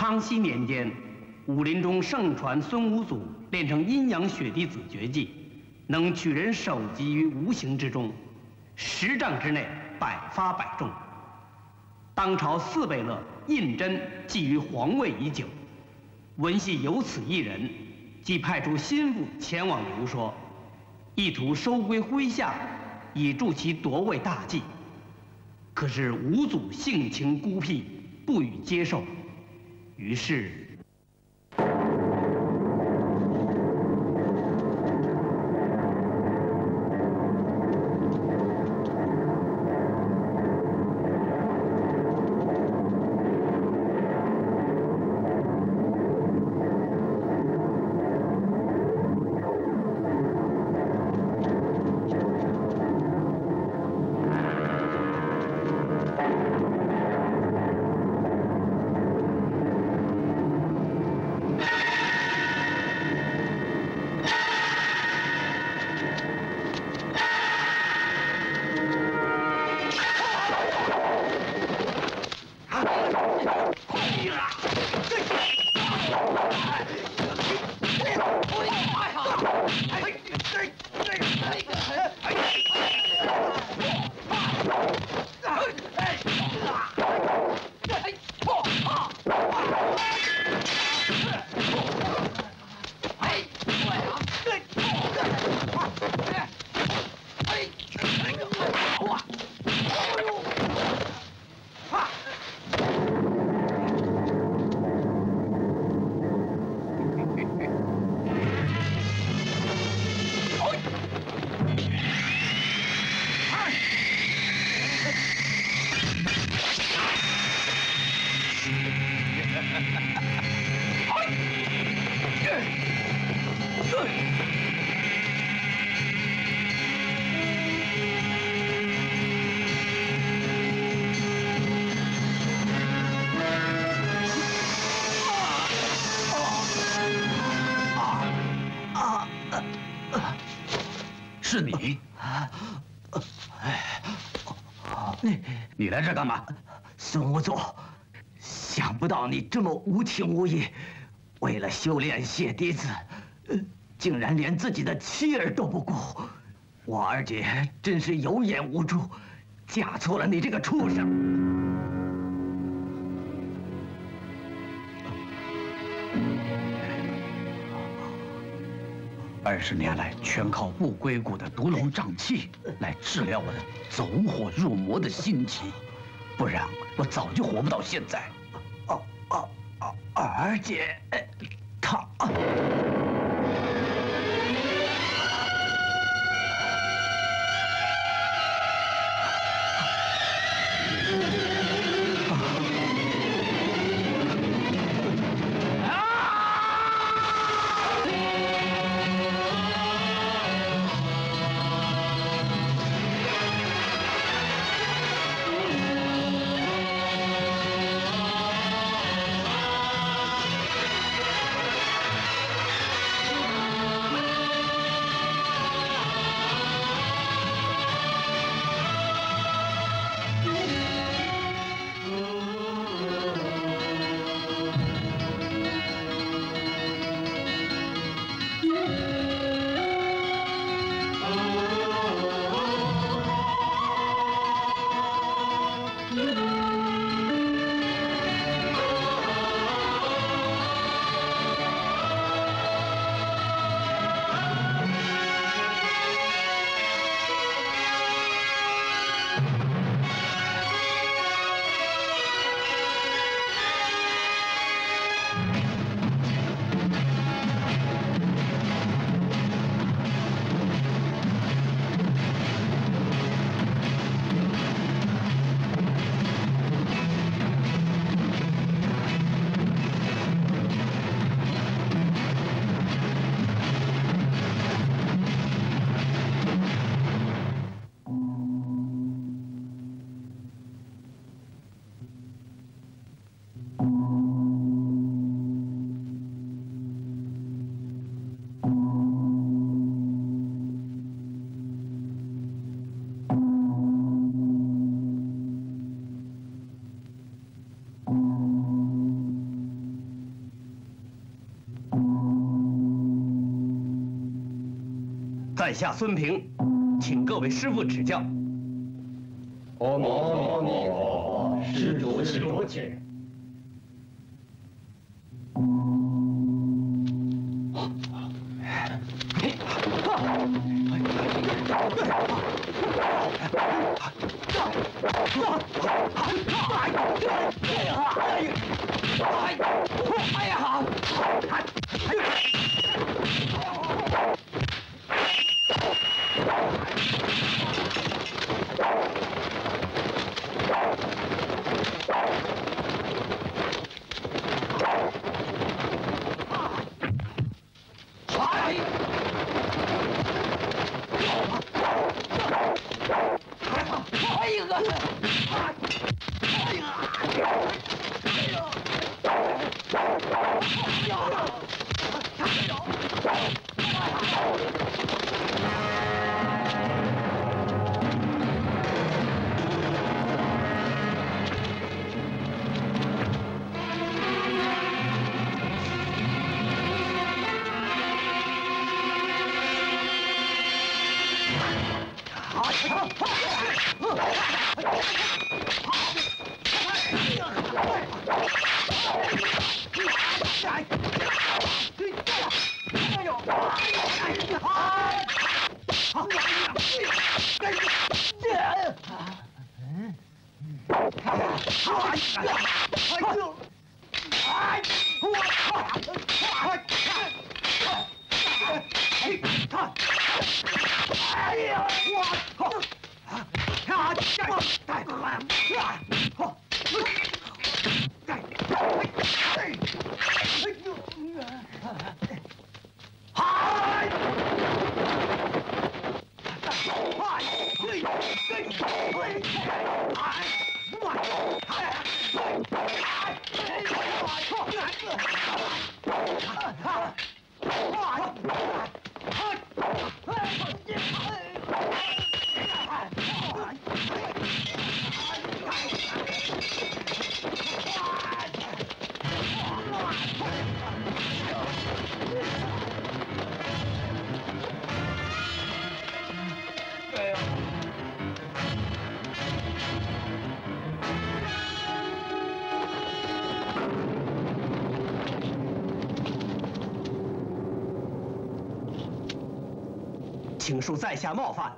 康熙年间，武林中盛传孙武祖练成阴阳血滴子绝技，能取人首级于无形之中，10丈之内百发百中。当朝4贝勒胤禛觊觎皇位已久，闻系有此一人，即派出心腹前往游说，意图收归麾下，以助其夺位大计。可是武祖性情孤僻，不予接受，于是。 是你？你来这干嘛？ 孙武祖，想不到你这么无情无义，为了修炼血滴子，竟然连自己的妻儿都不顾。我二姐真是有眼无珠，嫁错了你这个畜生。 20年来，全靠不归谷的毒龙瘴气来治疗我的走火入魔的心疾，不然我早就活不到现在。 二姐，她。 啊！ 在下孙平，请各位师父指教。 阿弥陀佛，施主请。 请恕在下冒犯。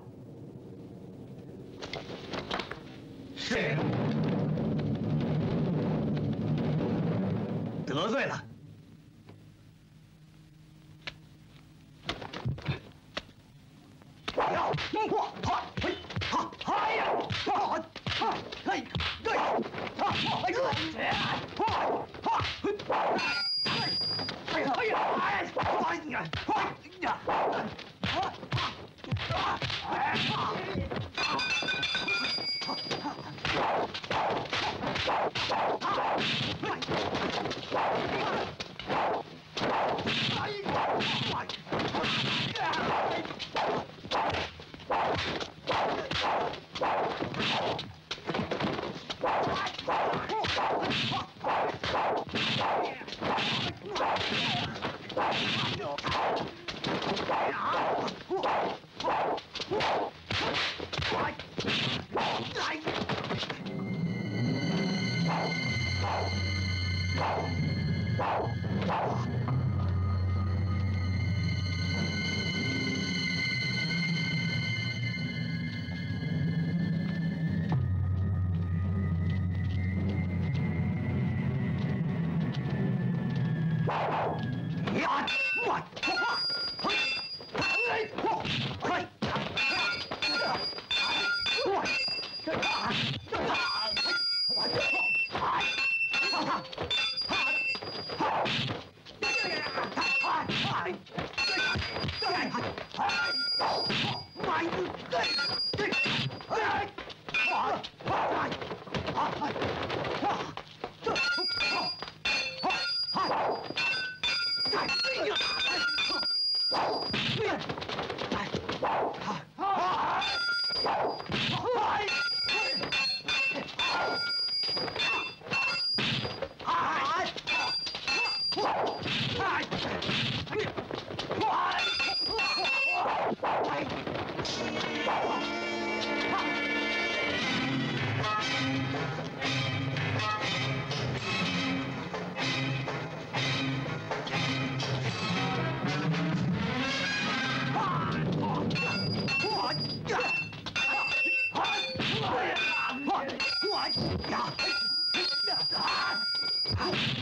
是。 得罪了。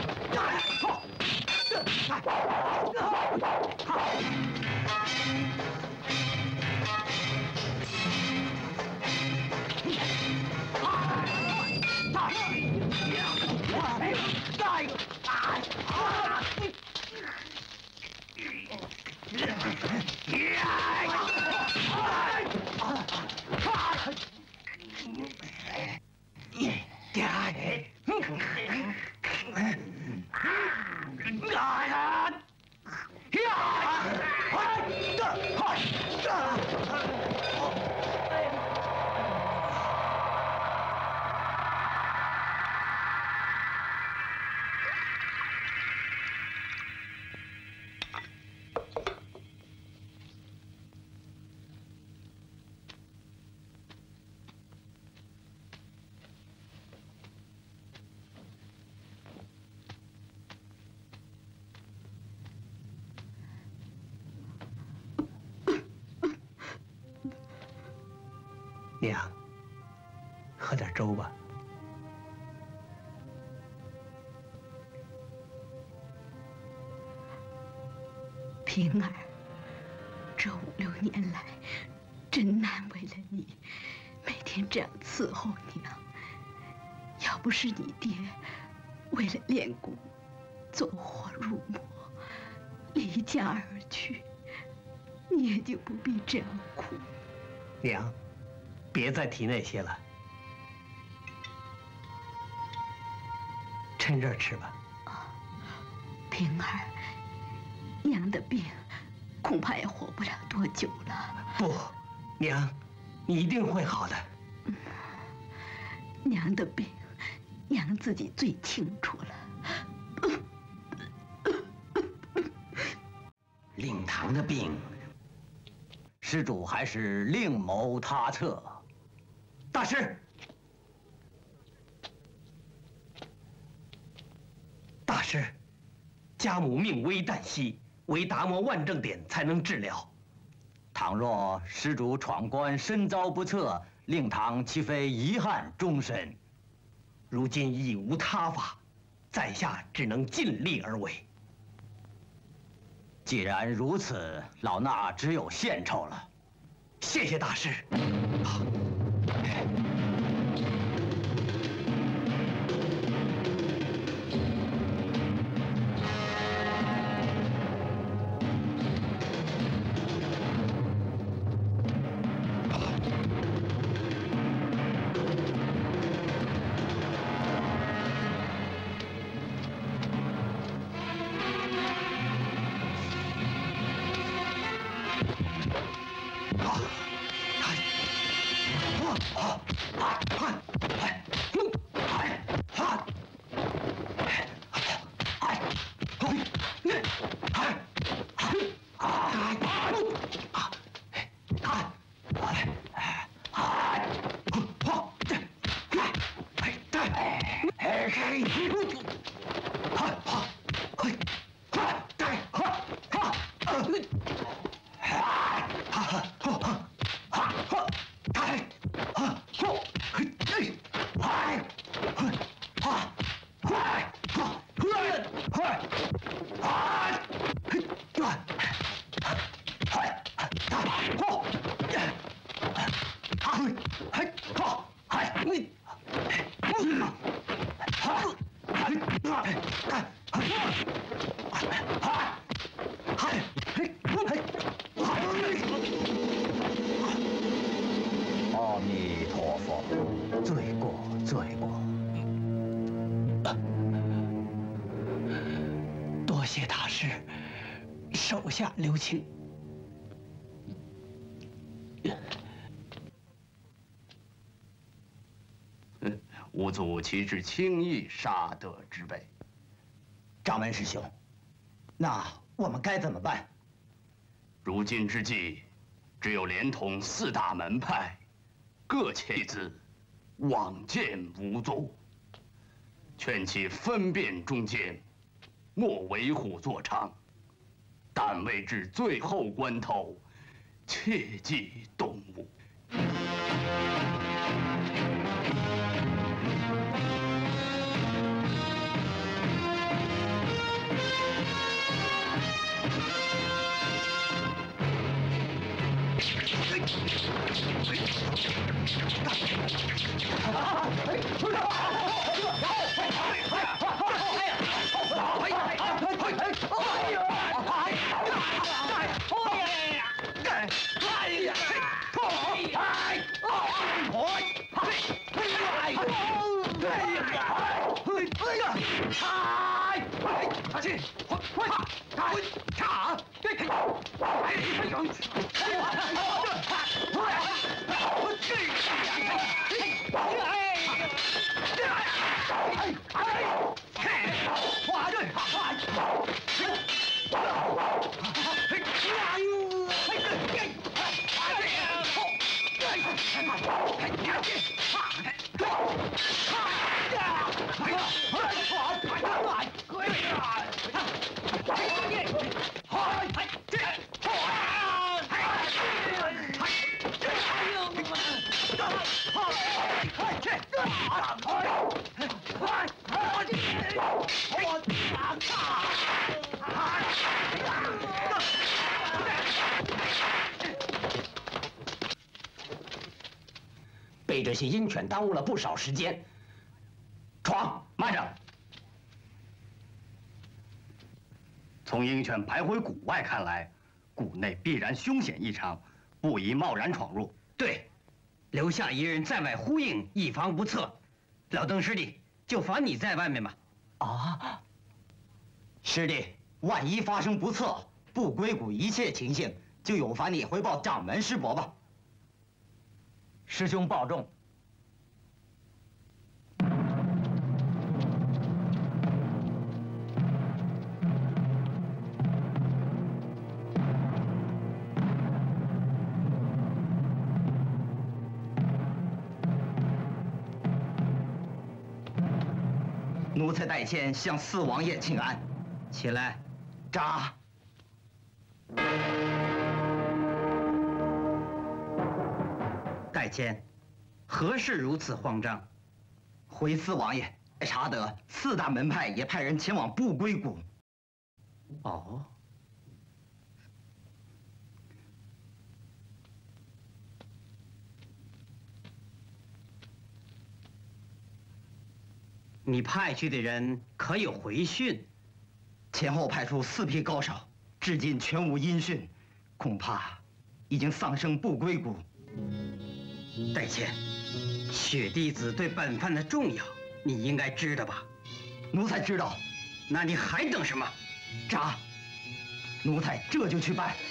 娘，喝点粥吧。 平儿，这5、6年来，真难为了你，每天这样伺候娘。要不是你爹为了练功，走火入魔，离家而去，你也就不必这样苦。 娘，别再提那些了，趁热吃吧。 平儿，娘的病恐怕也活不了多久了。 不，娘，你一定会好的。 娘的病，娘自己最清楚了。 令堂的病，施主还是另谋他策。 大师，大师，家母命危旦夕，唯达摩万正典才能治疗。 倘若施主闯关身遭不测，令堂岂非遗憾终身？ 如今已无他法，在下只能尽力而为。 既然如此，老衲只有献丑了。 谢谢大师。 阿弥陀佛，罪过罪过。 多谢大师，手下留情。 吾祖岂是轻易杀得之辈？ 掌门师兄，那我们该怎么办？ 如今之计，只有连同4大门派，各遣弟子往见吾祖，劝其分辨忠奸，莫为虎作伥。但未至最后关头，切忌动武。 阿去，快打，打，对，哎呦， 被这些鹰犬耽误了不少时间。闯，慢着！ 从鹰犬徘徊谷外看来，谷内必然凶险异常，不宜贸然闯入。 对，留下一人在外呼应，以防不测。老邓师弟，就罚你在外面吧。 啊，师弟，万一发生不测，不归谷一切情形，就有罚你回报掌门师伯吧。师兄保重。奴才代谦向四王爷请安。 起来， 扎。 代谦，何事如此慌张？ 回四王爷，查得四大门派也派人前往不归谷。 哦。你派去的人可有回讯？ 前后派出4批高手，至今全无音讯，恐怕已经丧生不归谷。 代谦，血滴子对本藩的重要，你应该知道吧？ 奴才知道。 那你还等什么？ 扎！奴才这就去办。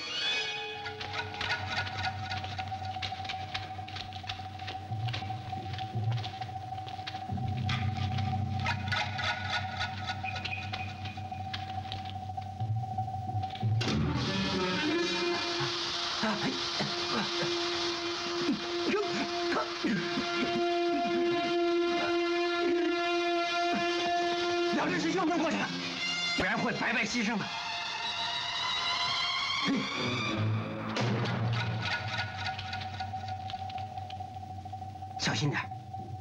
两只师兄跟过去，不然会白白牺牲的。小心点。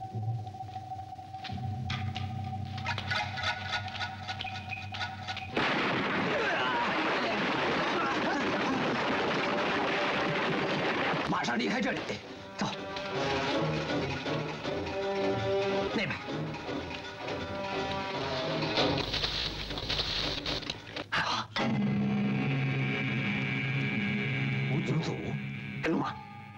马上离开这里，走。 那边。 好。吴祖，跟我。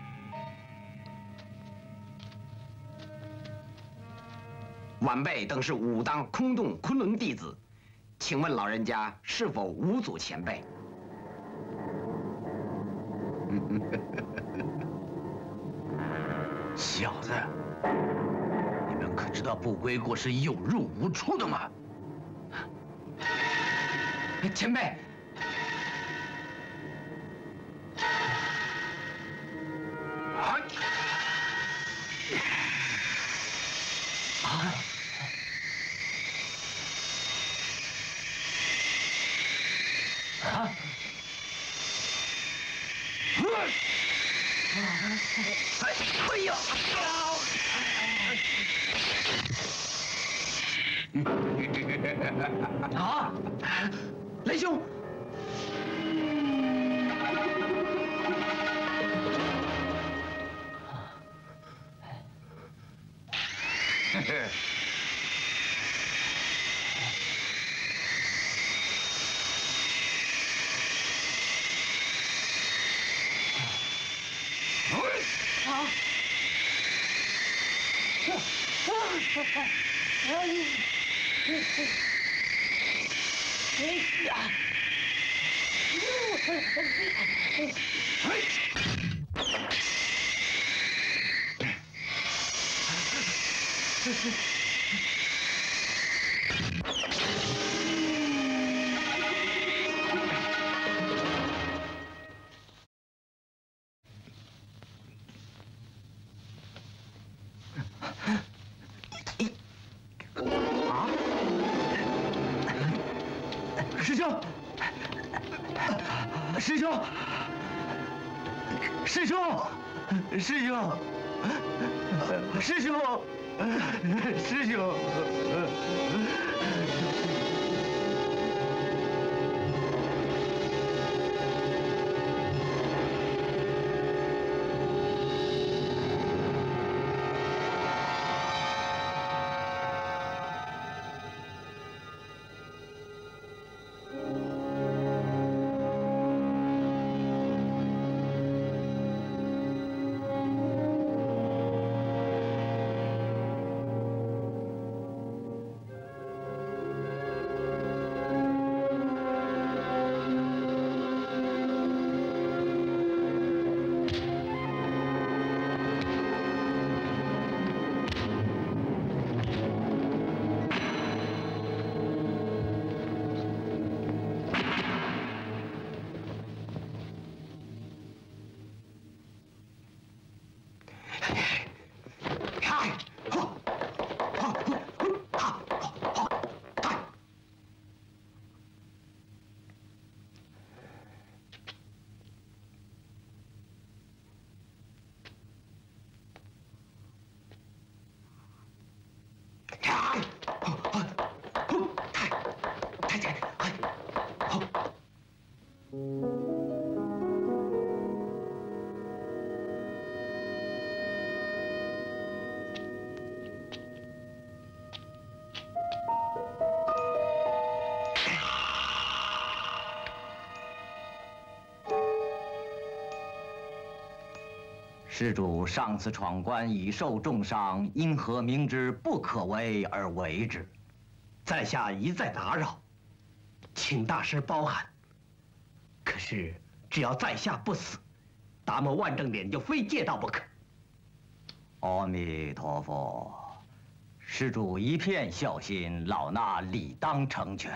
晚辈等是武当空洞昆仑弟子，请问老人家是否吴祖前辈？ 小子，你们可知道不归谷是有入无出的吗？ 前辈， 哎呀！ 啊，雷兄！ 师兄，师兄，师兄，师兄，师兄，师兄。施主上次闯关已受重伤，因何明知不可为而为之？ 在下一再打扰，请大师包涵。可是只要在下不死，达摩万正典就非借道不可。 阿弥陀佛，施主一片孝心，老衲理当成全。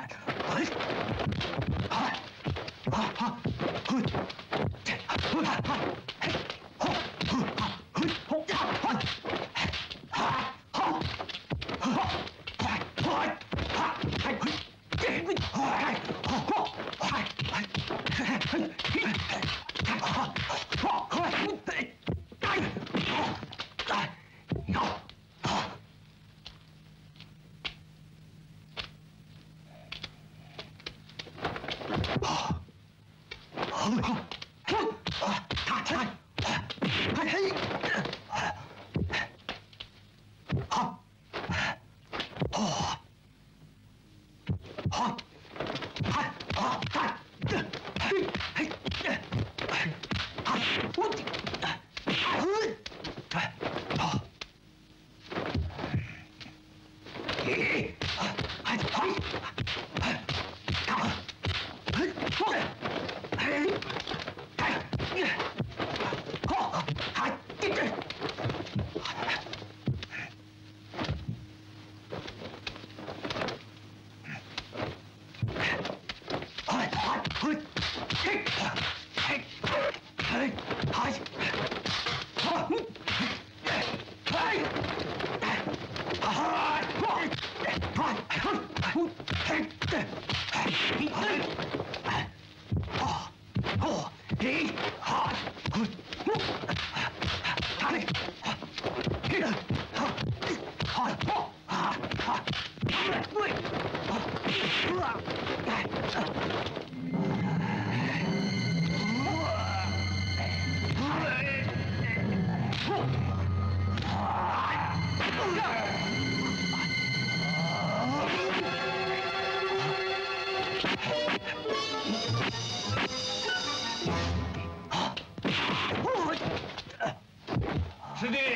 师弟，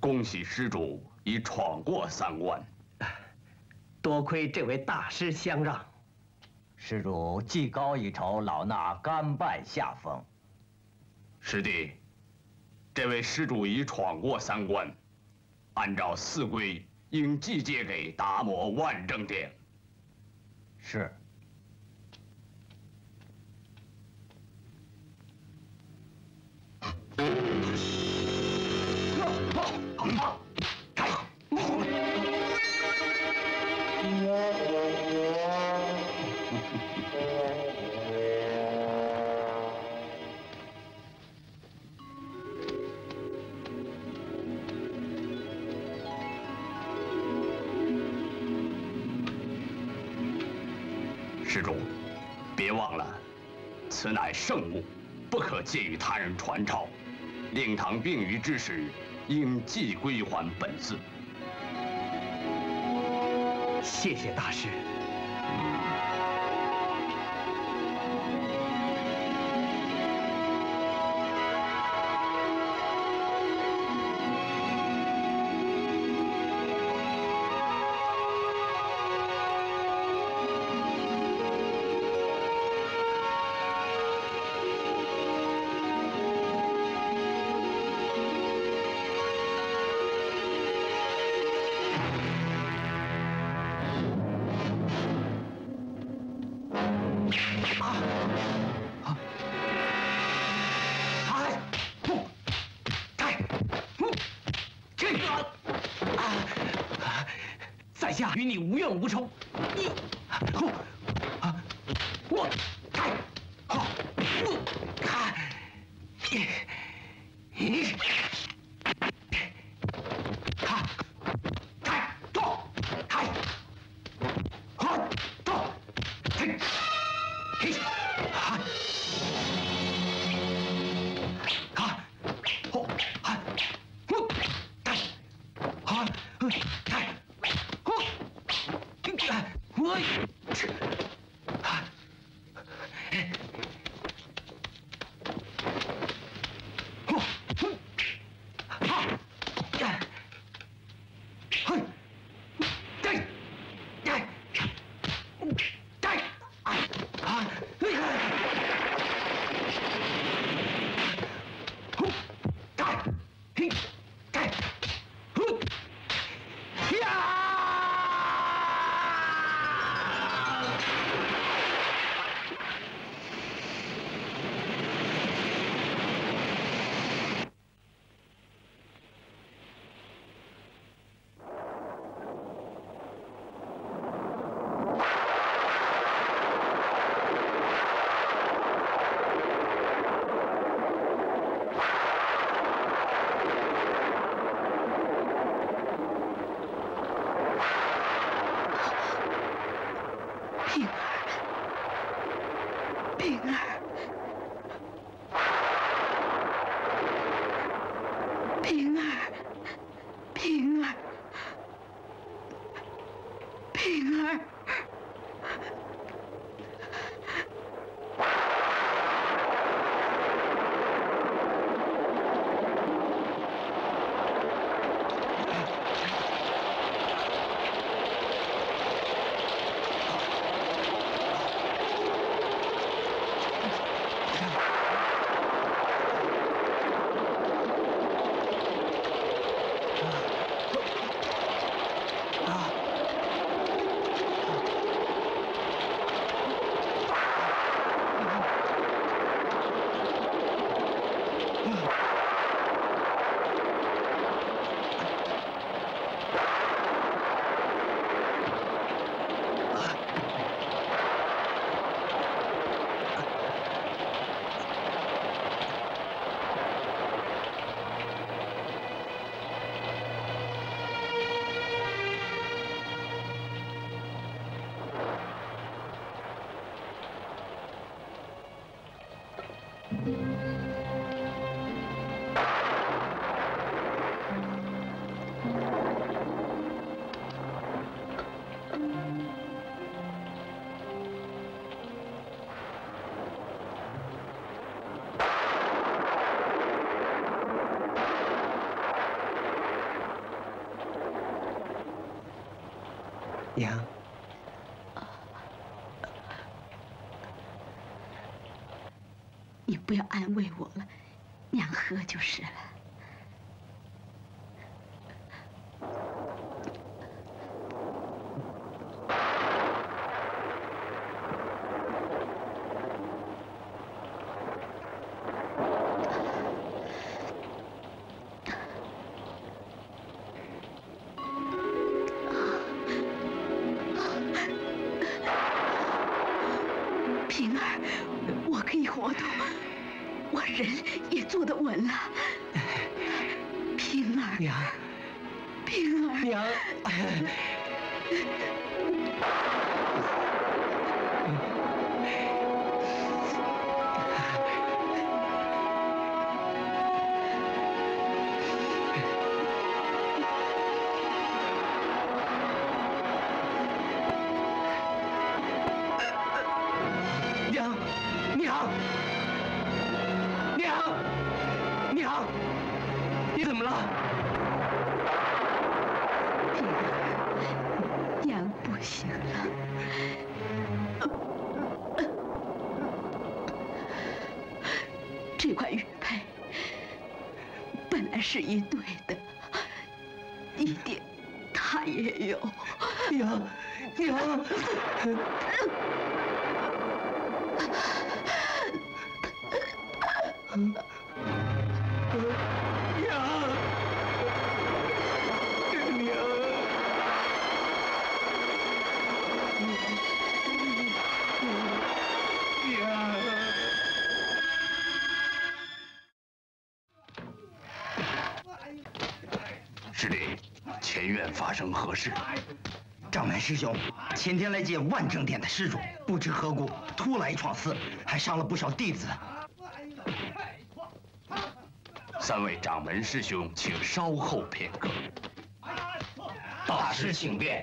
恭喜施主已闯过3关。 多亏这位大师相让。 施主技高一筹，老衲甘拜下风。 师弟，这位施主已闯过3关，按照4规，应祭借给达摩万正殿。 是。 施主，别忘了，此乃圣物，不可借与他人传抄。令堂病愈之时，应即归还本寺。 谢谢大师。在下与你无怨无仇，我开好我开娘， 你不要安慰我了，娘喝就是了。平儿，我可以活动，我人也坐得稳了。平儿， 娘， 平儿， 娘。娘，你怎么了？ 平儿，娘不行了。这块玉佩本来是一对的，一点他也有。 娘，娘。 师弟，前院发生何事？ 掌门师兄前天来见万正殿的施主，不知何故突来闯寺，还伤了不少弟子。 三位掌门师兄，请稍后片刻。 大师请便。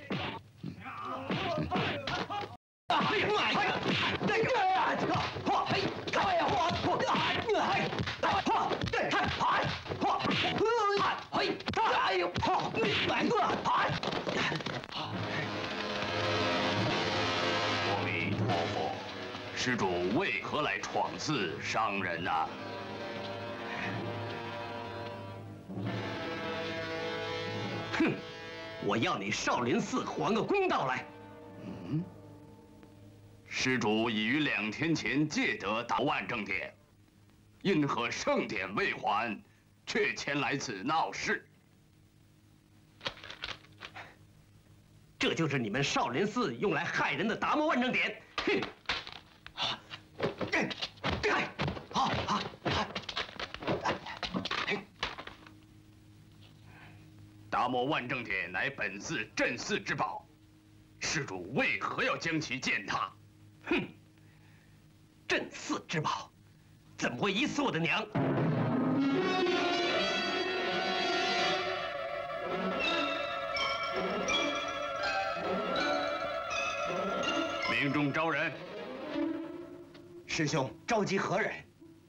阿弥陀佛，施主为何来闯寺伤人呢？ 哼！我要你少林寺还个公道来！ 施主已于2天前借得大万正典，因何圣典未还，却前来此闹事？ 这就是你们少林寺用来害人的达摩万正典！哼！ 达摩万正典乃本寺镇寺之宝，施主为何要将其践踏？ 哼！镇寺之宝，怎么会疑死我的娘？ 明中招人。 师兄召集何人？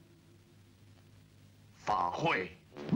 法会。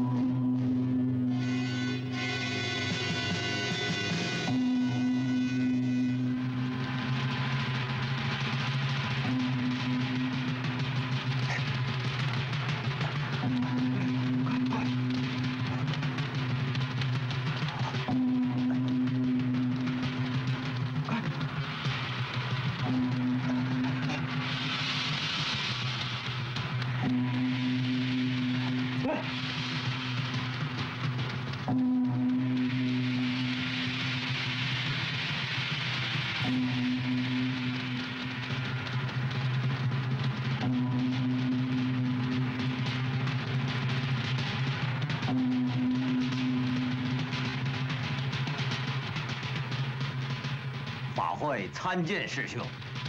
法会参见师兄。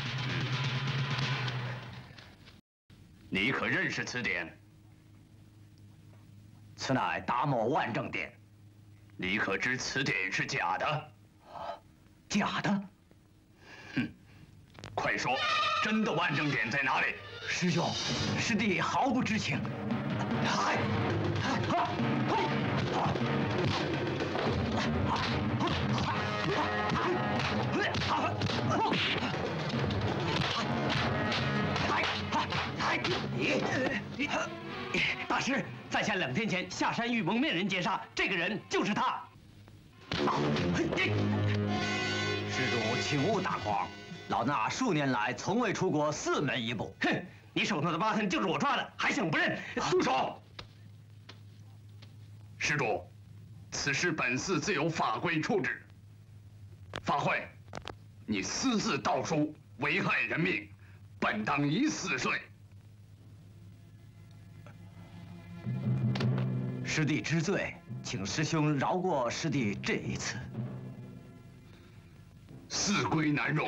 你可认识此典？ 此乃达摩万正典。 你可知此典是假的？ 假的？ 哼！快说，真的万正典在哪里？ 师兄，师弟毫不知情。 大师，在下2天前下山遇蒙面人劫杀，这个人就是他。 施主，请勿打诳，老衲数年来从未出过4门1步。 哼，你手头的疤痕就是我抓的，还想不认？ 住手！施主，此事本寺自有法规处置。法会，你私自盗书，危害人命，本当以死罪。 师弟知罪，请师兄饶过师弟这一次。 寺规难容。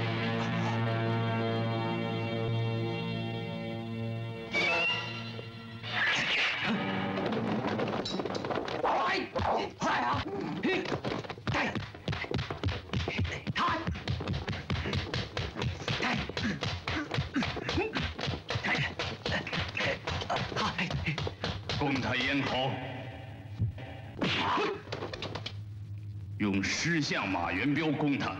快啊！ 攻他咽喉，用狮象马元彪攻他。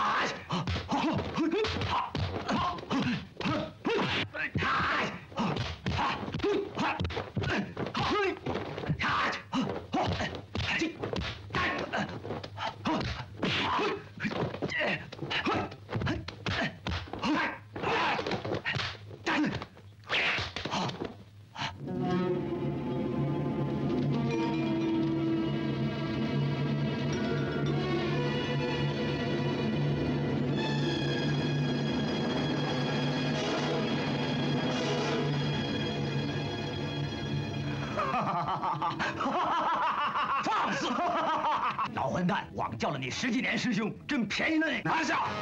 放肆！老混蛋，枉叫了你10几年师兄，真便宜了你！ 拿下！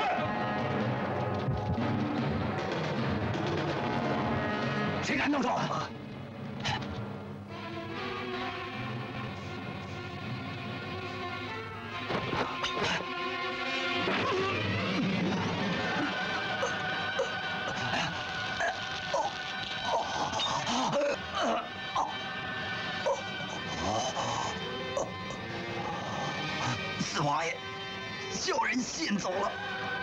谁敢动手？四王爷，叫人信走了。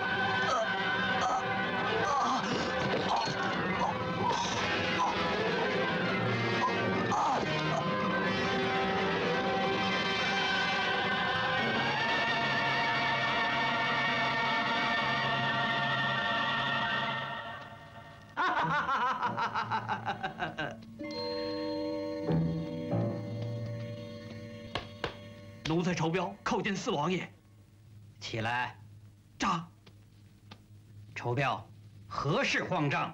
奴才筹标叩见四王爷。 起来， 扎。 筹标，何事慌张？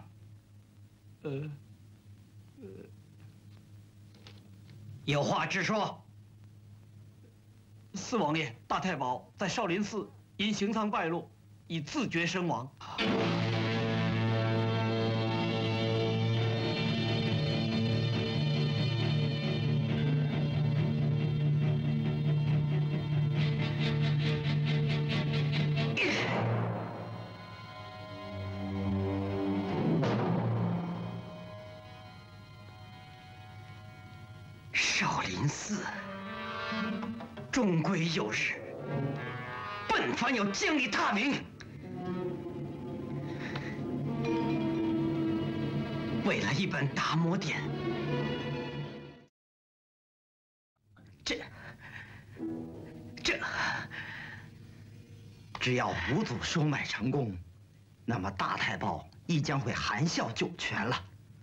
有话直说。 四王爷，大太保在少林寺因行丧败露，已自绝身亡。 少林寺，终归有日，本番要将你踏名。为了一本《达摩典》，只要五祖收买成功，那么大太保亦将会含笑九泉了。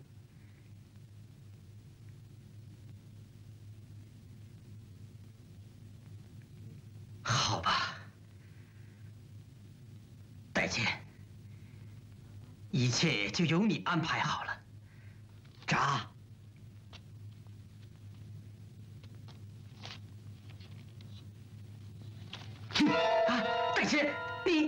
好吧，代监，一切就由你安排好了。扎。代监，你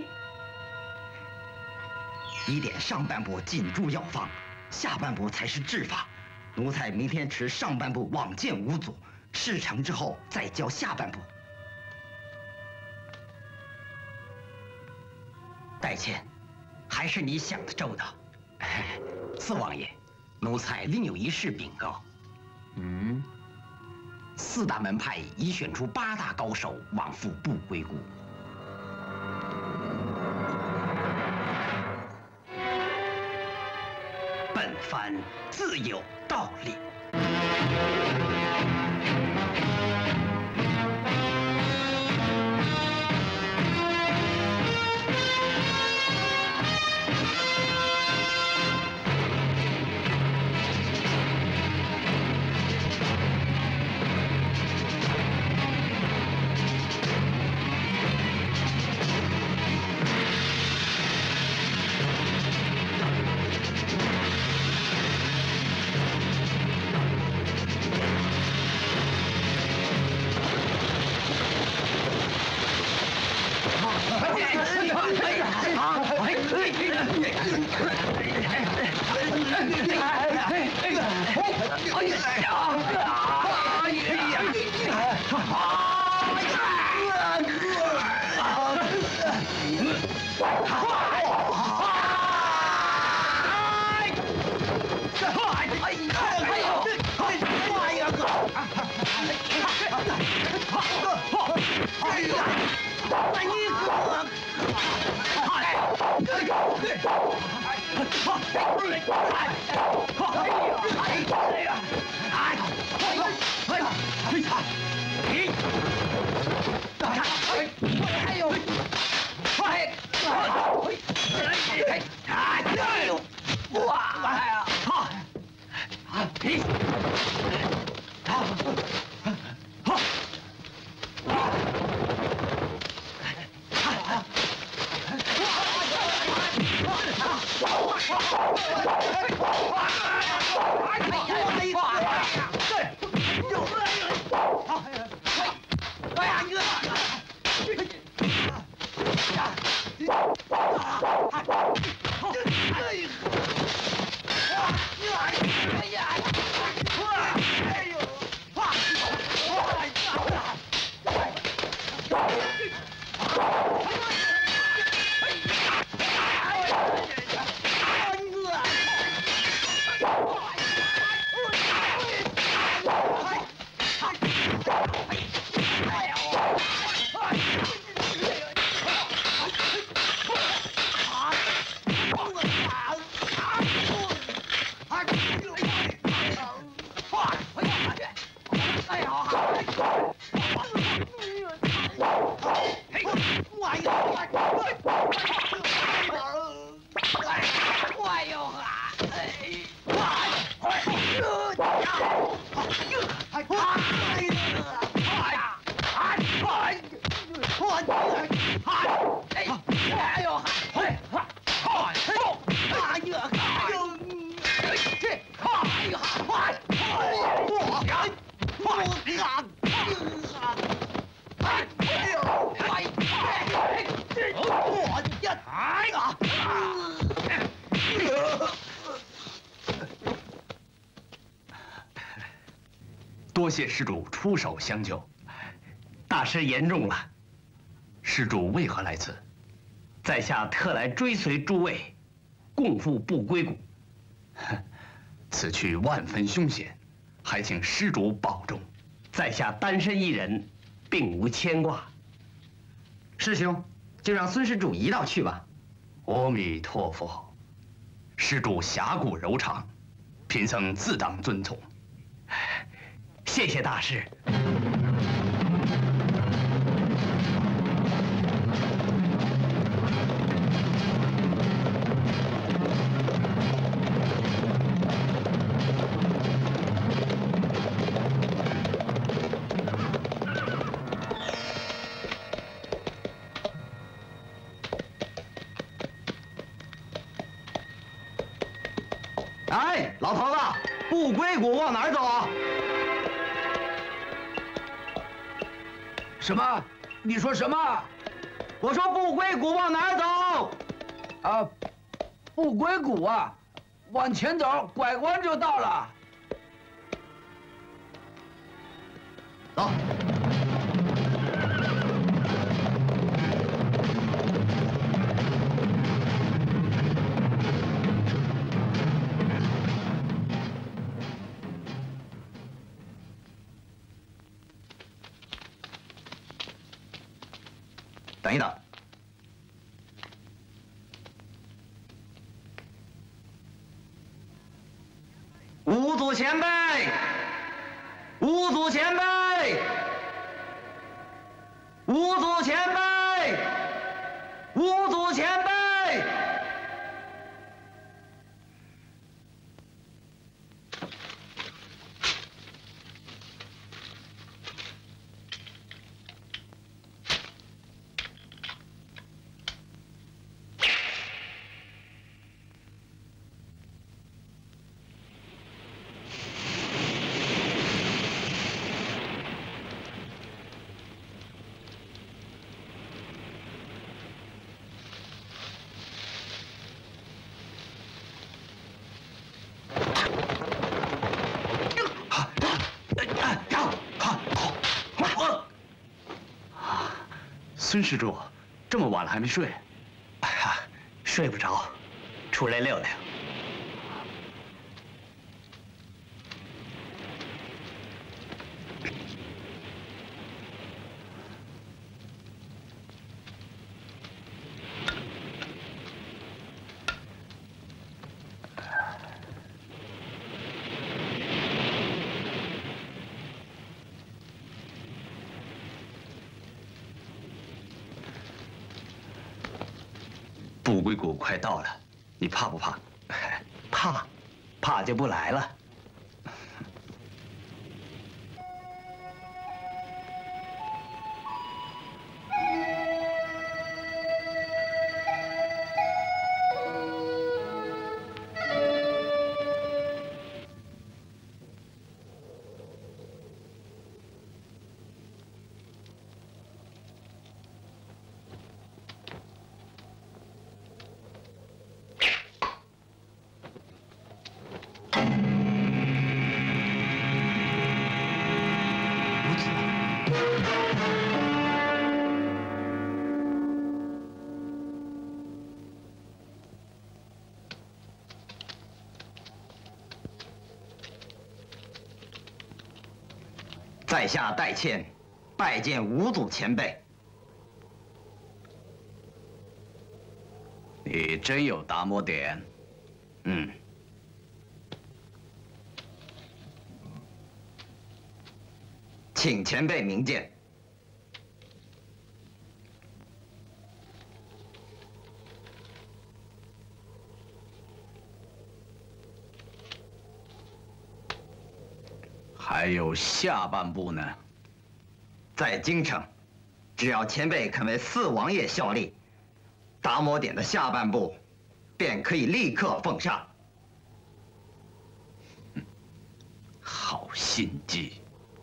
一点上半部紧住药方，下半部才是治法。奴才明天持上半部往见五祖，事成之后再教下半部。代监，还是你想的周到。 四王爷，奴才另有一事禀告。4大门派已选出8大高手往赴不归谷。 凡自有道理。 多谢施主出手相救， 大事严重了。 施主为何来此？ 在下特来追随诸位，共赴不归谷。 此去万分凶险，还请施主保重。 在下单身一人，并无牵挂。 师兄，就让孙施主一道去吧。 阿弥陀佛，施主侠骨柔肠，贫僧自当遵从。 谢谢大师。 哎，老头子，不归谷往哪儿走啊？ 什么？你说什么？ 我说不归谷往哪儿走？ 啊，不归谷啊，往前走，拐弯就到了。 走。等一等， 五祖前辈，五祖前辈，五祖前辈，五祖前辈。 孙施主，这么晚了还没睡？ 哎呀，睡不着，出来溜溜。 不归谷快到了，你怕不怕？ 怕就不来了。 在下戴谦，拜见五祖前辈。 你真有达摩典？ 嗯。请前辈明鉴。 还有下半部呢？ 在京城，只要前辈肯为四王爷效力，达摩典的下半部便可以立刻奉上。 好心机！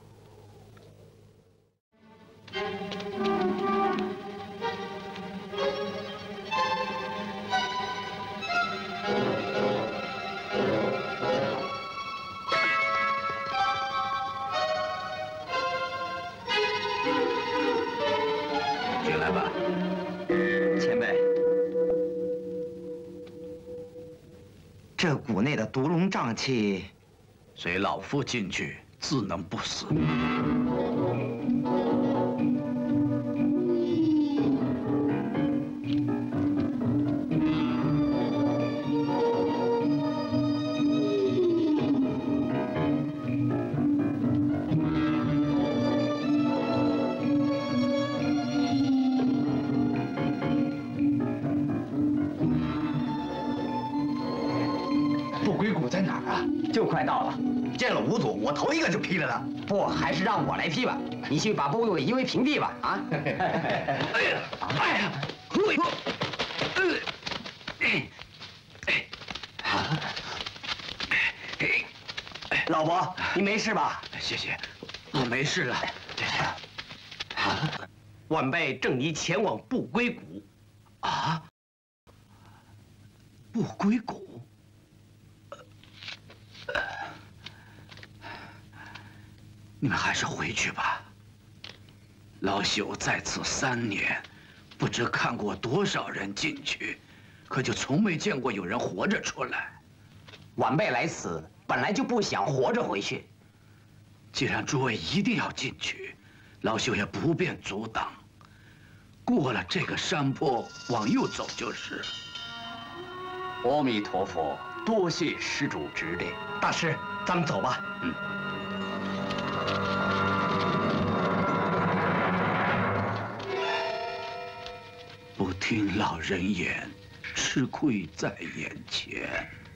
进来吧， 前辈。这谷内的毒龙瘴气， 随老夫进去，自能不死。 就快到了，见了五祖，我头一个就劈了他。不，还是让我来劈吧。你去把不归移为平地吧。啊！哎呀！ 老伯，你没事吧？ 谢谢，我没事了。 晚辈正宜前往不归谷。 啊？不归谷？你们还是回去吧。老朽在此3年，不知看过多少人进去，可就从没见过有人活着出来。 晚辈来此本来就不想活着回去。 既然诸位一定要进去，老朽也不便阻挡。过了这个山坡，往右走就是。 阿弥陀佛。 多谢施主指点。 大师，咱们走吧。 嗯。不听老人言，吃亏在眼前。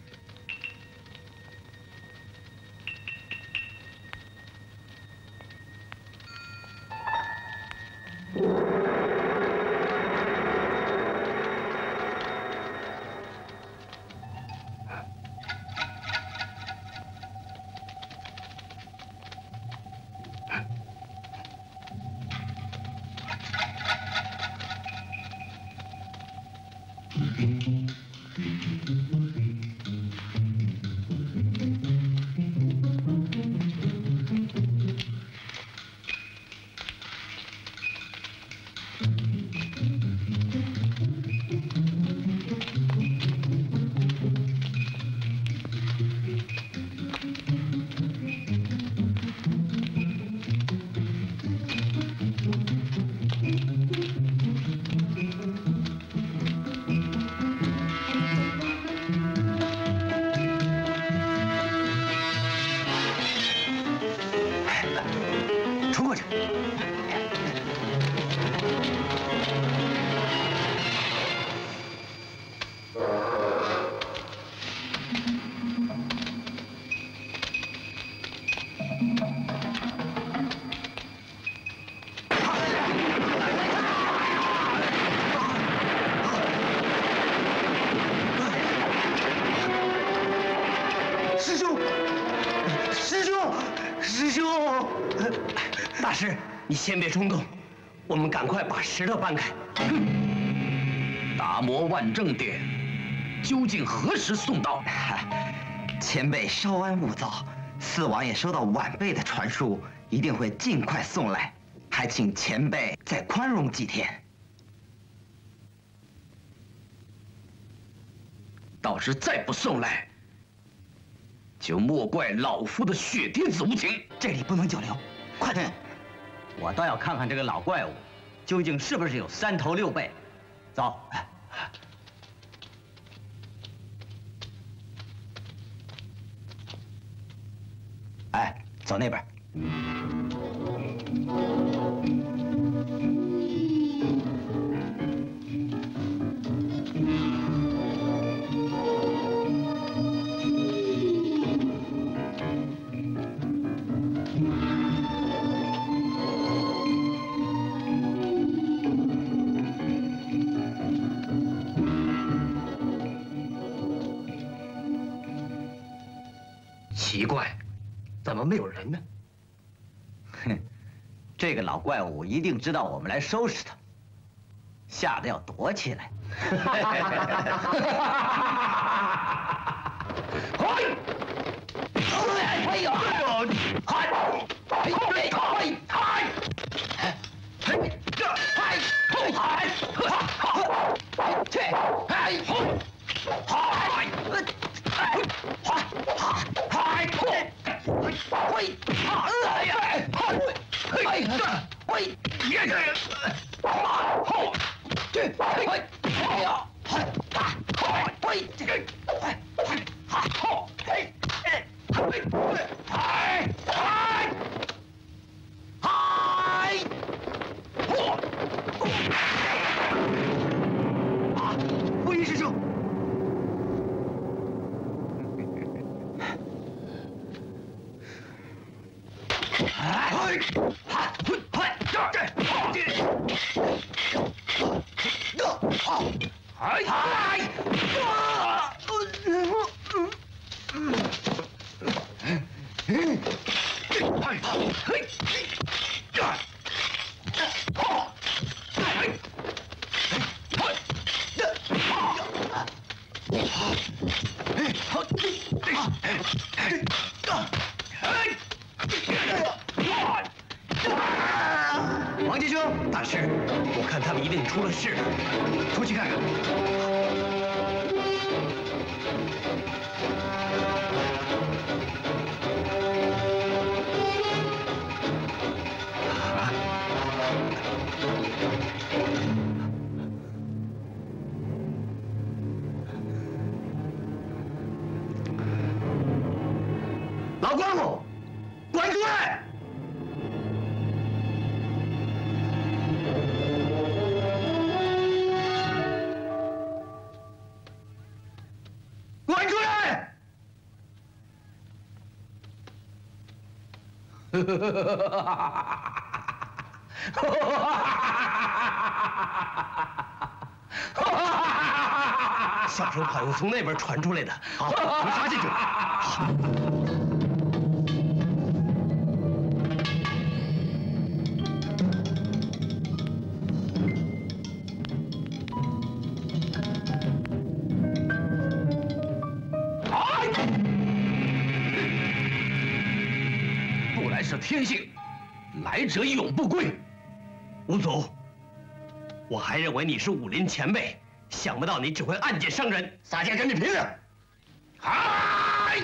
大师，你先别冲动，我们赶快把石头搬开。 达摩万正殿究竟何时送到？ 前辈稍安勿躁，四王爷收到晚辈的传书，一定会尽快送来，还请前辈再宽容几天。 倒是再不送来，就莫怪老夫的血滴子无情。 这里不能久留，快点！ 我倒要看看这个老怪物，究竟是不是有3头6臂。走。哎，走那边。 奇怪，怎么没有人呢？ 哼，这个老怪物一定知道我们来收拾他，吓得要躲起来。 不一师兄。 王继兄，大师，我看他们一定出了事，出去看看。 老关府，关主任。 关主任， 笑声好像从那边传出来的。好，我们杀进去。好。 不来是天性，来者永不归。 吴祖，我还认为你是武林前辈，想不到你只会暗箭伤人。 撒剑跟你拼了！嗨！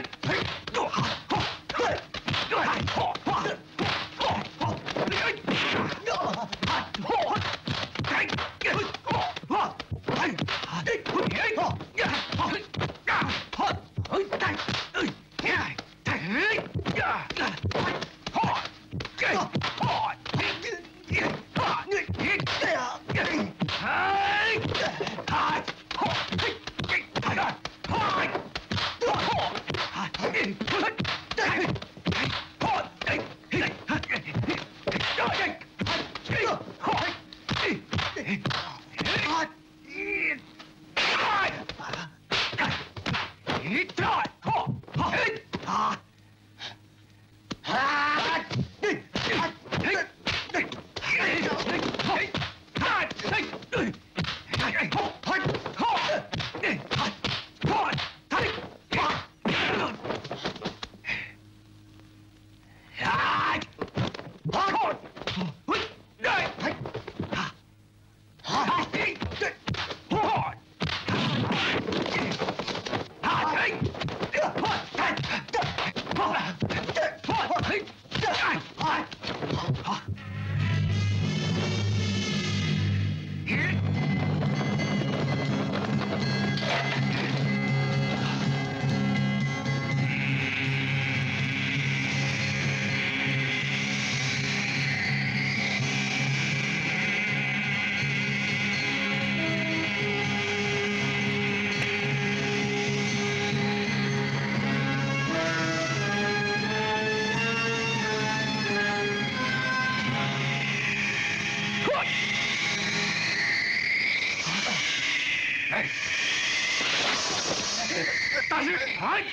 大师，哎！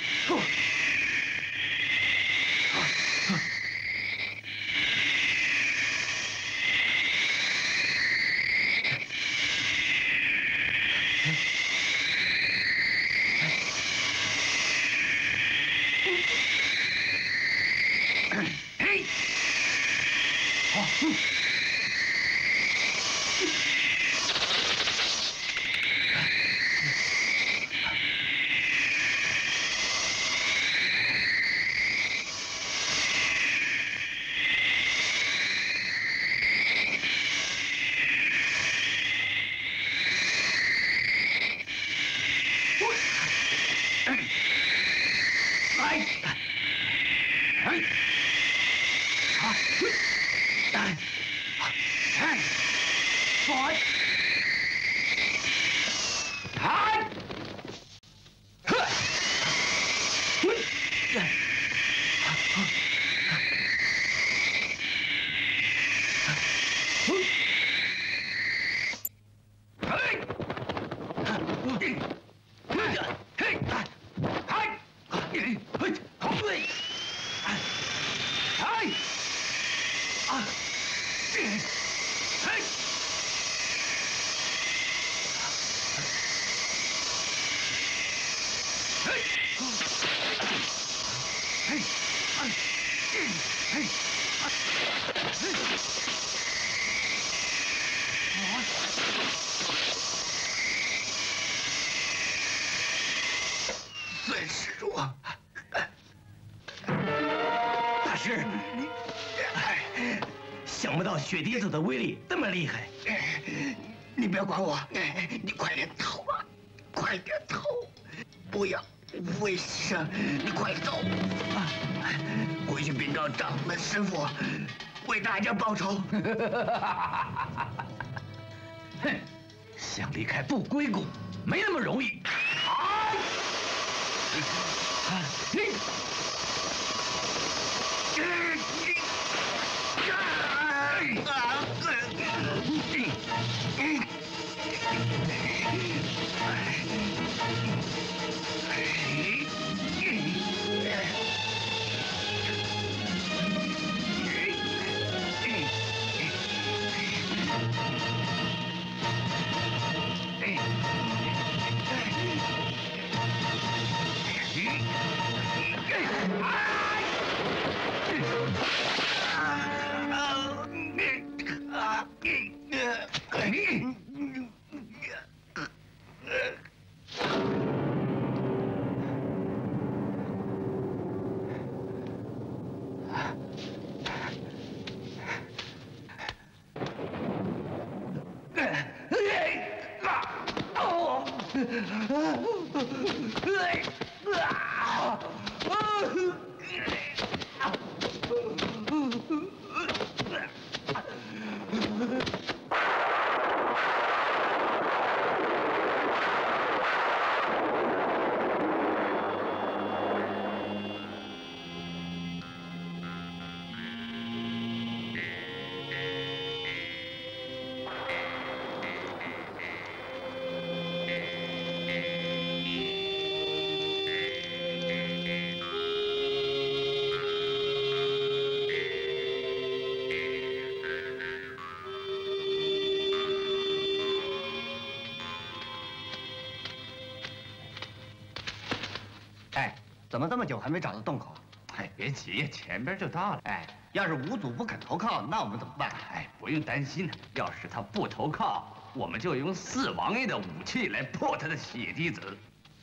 孙施主，大师，想不到血滴子的威力这么厉害。 你不要管我，你快点逃吧，快点逃，不要无谓牺牲，你快走！ 回去禀告掌门师傅，为大家报仇。 哼，想离开不归谷，没那么容易。 怎么这么久还没找到洞口？ 哎，别急，前边就到了。 哎，要是吴祖不肯投靠，那我们怎么办？ 哎，不用担心了。要是他不投靠，我们就用四王爷的武器来破他的血滴子。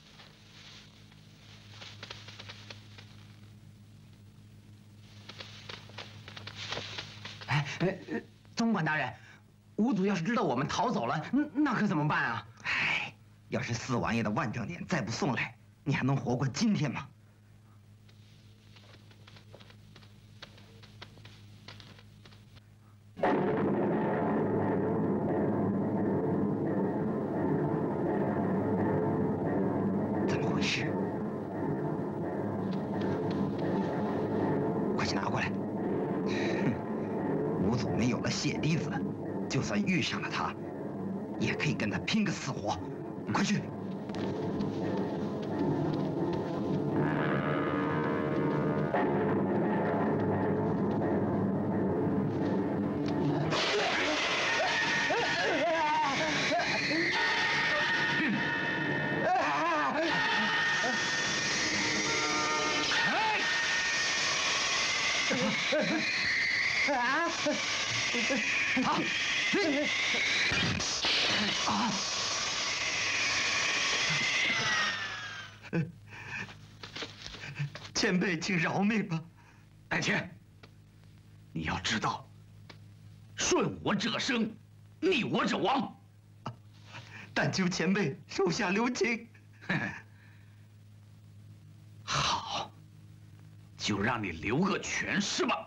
总管大人，吴祖要是知道我们逃走了，那可怎么办啊？ 哎，要是四王爷的万正典再不送来，你还能活过今天吗？怎么回事？快去拿过来！哼，吴祖没有了血滴子，就算遇上了他，也可以跟他拼个死活。快去！前辈，请饶命吧！ 爱卿，你要知道，顺我者生，逆我者亡。 但求前辈手下留情。 好，就让你留个全尸吧。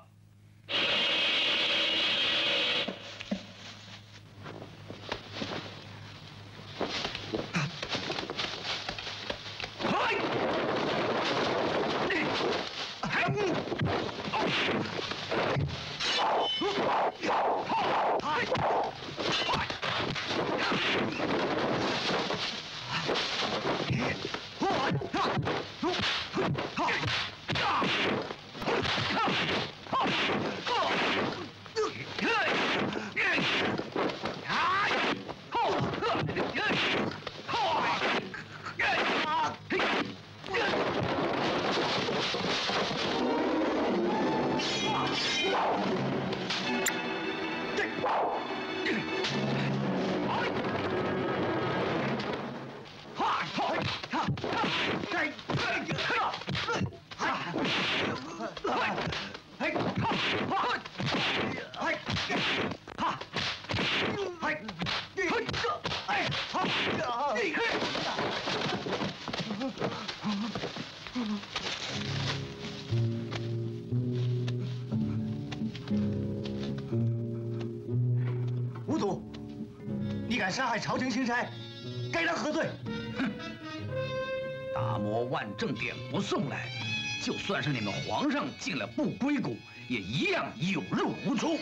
敢杀害朝廷钦差，该当何罪？ 哼！大魔万正典不送来，就算是你们皇上进了不归谷，也一样有入无出。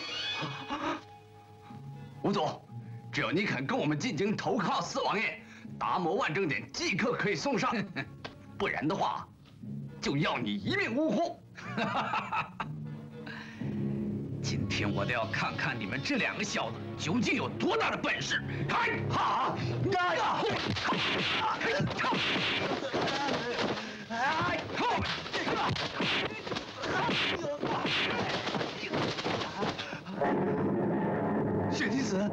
吴祖，只要你肯跟我们进京投靠四王爷，达摩万正典即刻可以送上，不然的话，就要你一命呜呼。 今天我倒要看看你们这两个小子究竟有多大的本事！嗨哈！ 雪弟子，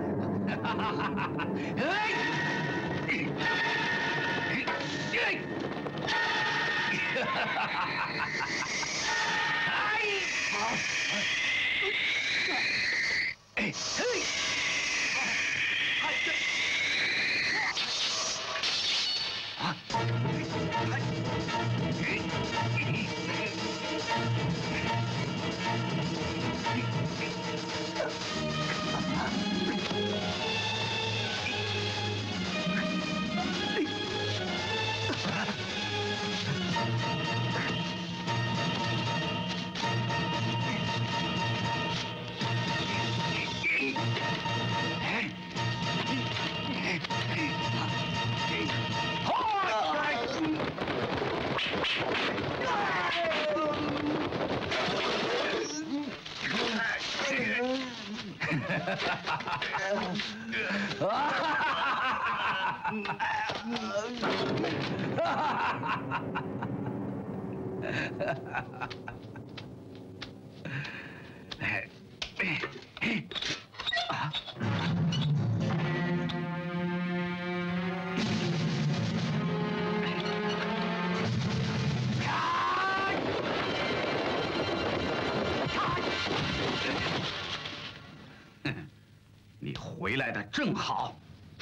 你回来的正好。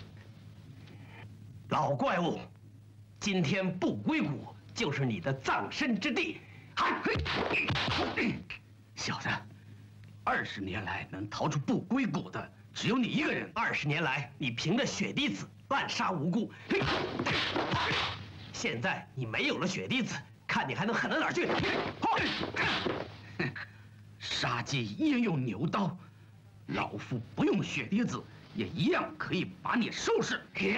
老怪物，今天不归谷就是你的葬身之地。 小子，20年来能逃出不归谷的只有你一个人。 20年来，你凭着血滴子滥杀无辜，现在你没有了血滴子，看你还能狠到哪儿去？ 杀鸡焉用牛刀？老夫不用血滴子，也一样可以把你收拾。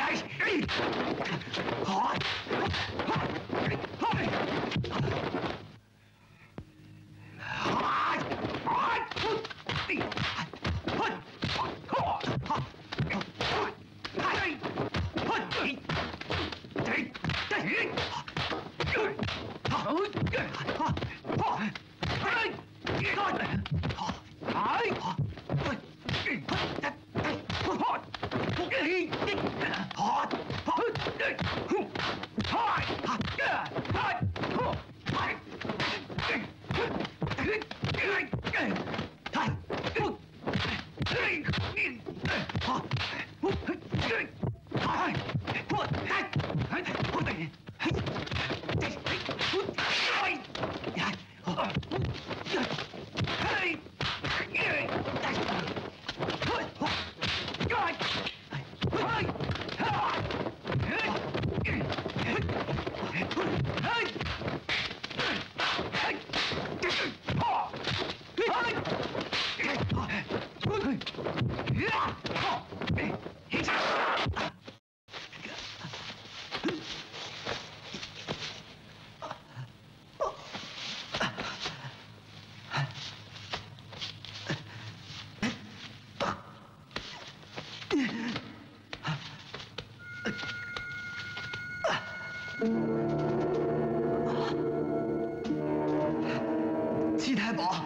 七太保，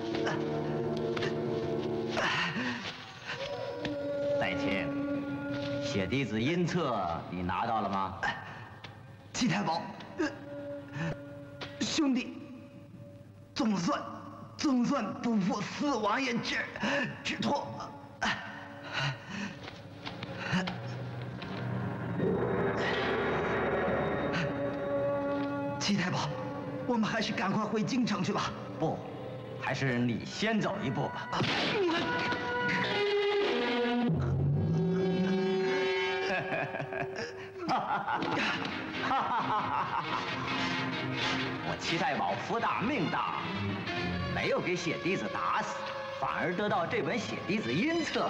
代卿，血滴子阴册你拿到了吗？ 七太保，兄弟，总算不负四王爷之托。七太保，我们还是赶快回京城去吧。 不，还是你先走一步吧。 我齐太保福大命大，没有给血滴子打死，反而得到这本血滴子阴册。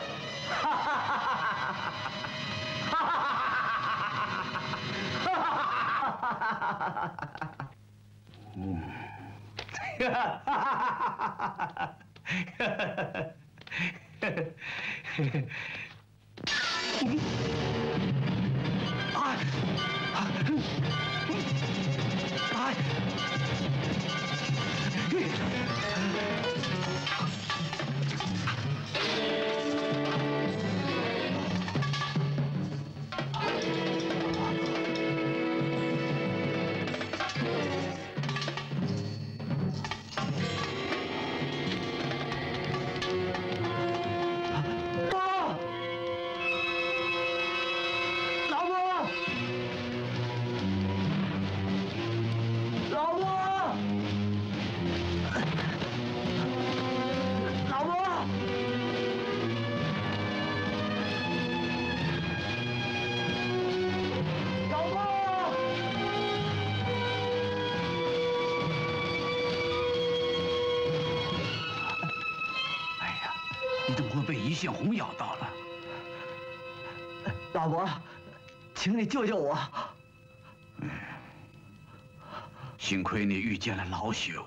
被一线红咬到了， 老伯，请你救救我！ 幸亏你遇见了老朽。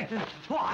哇！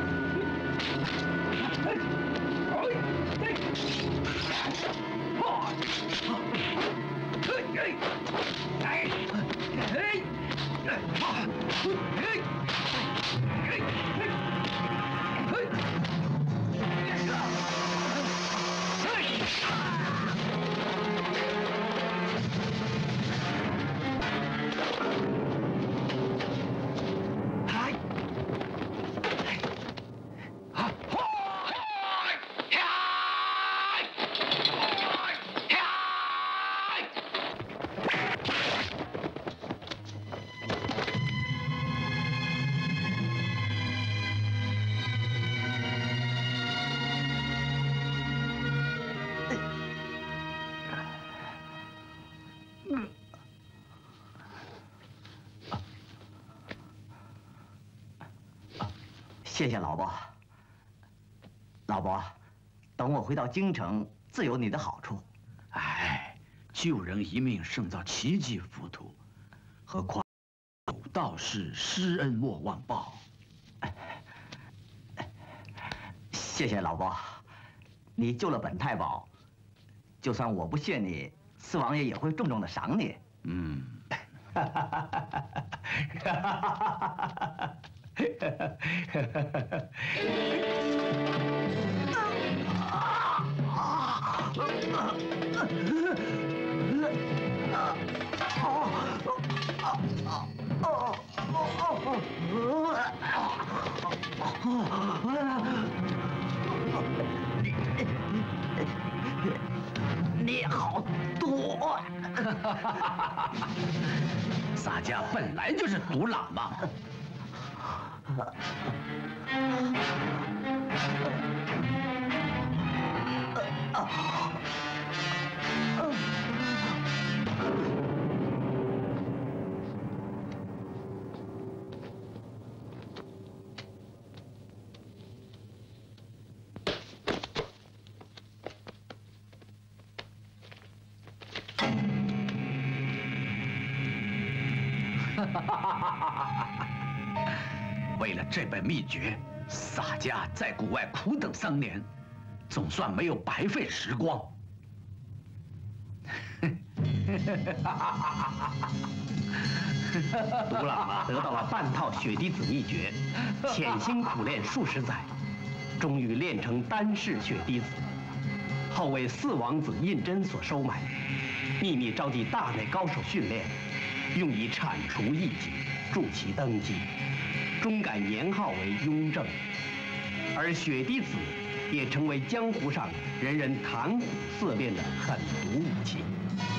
谢谢老伯。老伯，等我回到京城，自有你的好处。 哎，救人一命胜造7级浮屠，何况有道是施恩莫忘报。 谢谢老伯，你救了本太保，就算我不谢你，四王爷也会重重的赏你。 嗯。 你好多， 洒家本来就是独狼嘛。为了这本秘诀，洒家在谷外苦等3年，总算没有白费时光。 独朗啊，得到了半套血滴子秘诀，潜心苦练数十载，终于练成单式血滴子，后为4王子胤禛所收买，秘密召集大内高手训练，用以铲除异己，助其登基，终改年号为雍正。而血滴子也成为江湖上人人谈虎色变的狠毒武器。